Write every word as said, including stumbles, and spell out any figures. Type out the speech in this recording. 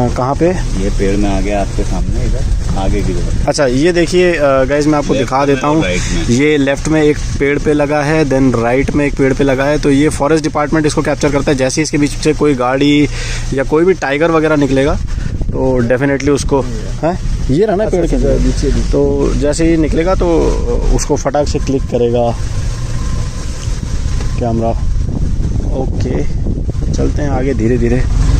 कहाँ पे? ये पेड़ में आ गया आपके सामने, इधर आगे की तरफ। अच्छा ये देखिए गाइस, मैं आपको दिखा देता हूँ। ये लेफ्ट में एक पेड़ पे लगा है, देन राइट में एक पेड़ पे लगा है। तो ये फॉरेस्ट डिपार्टमेंट इसको कैप्चर करता है। जैसे ही इसके बीच से कोई गाड़ी या कोई भी टाइगर वगैरह निकलेगा तो डेफिनेटली उसको है, ये रहा ना पेड़ के नीचे, तो जैसे ही निकलेगा तो उसको फटाक से क्लिक करेगा कैमरा। ओके चलते हैं आगे धीरे धीरे।